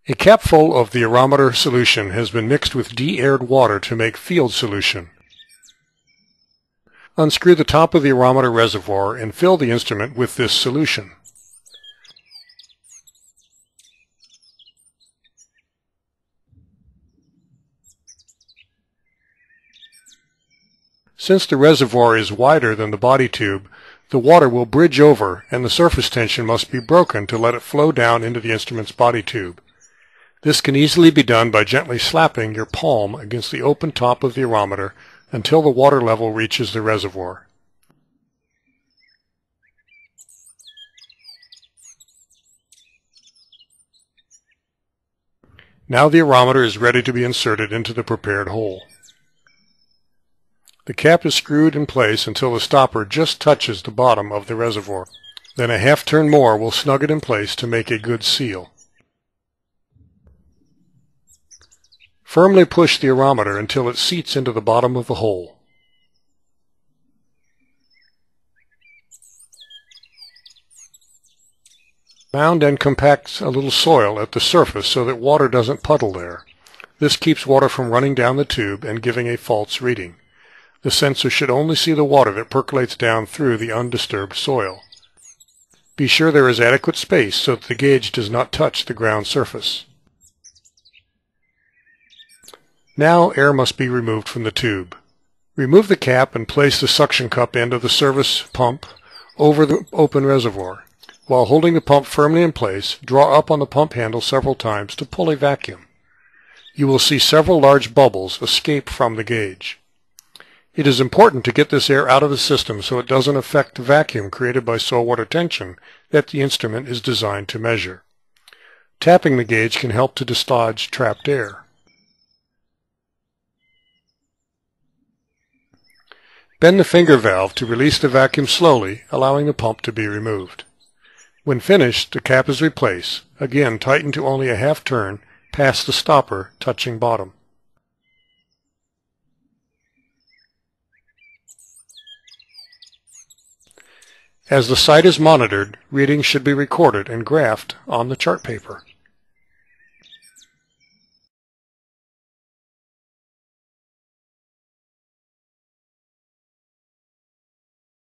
A capful of the Irrometer solution has been mixed with de-aired water to make field solution. Unscrew the top of the Irrometer reservoir and fill the instrument with this solution. Since the reservoir is wider than the body tube, the water will bridge over and the surface tension must be broken to let it flow down into the instrument's body tube. This can easily be done by gently slapping your palm against the open top of the Irrometer until the water level reaches the reservoir. Now the Irrometer is ready to be inserted into the prepared hole. The cap is screwed in place until the stopper just touches the bottom of the reservoir. Then a half turn more will snug it in place to make a good seal. Firmly push the Irrometer until it seats into the bottom of the hole. Mound and compact a little soil at the surface so that water doesn't puddle there. This keeps water from running down the tube and giving a false reading. The sensor should only see the water that percolates down through the undisturbed soil. Be sure there is adequate space so that the gauge does not touch the ground surface. Now air must be removed from the tube. Remove the cap and place the suction cup end of the service pump over the open reservoir. While holding the pump firmly in place, draw up on the pump handle several times to pull a vacuum. You will see several large bubbles escape from the gauge. It is important to get this air out of the system so it doesn't affect the vacuum created by saltwater tension that the instrument is designed to measure. Tapping the gauge can help to dislodge trapped air. Bend the finger valve to release the vacuum slowly, allowing the pump to be removed. When finished, the cap is replaced. Again, tighten to only a half turn past the stopper touching bottom. As the site is monitored, readings should be recorded and graphed on the chart paper.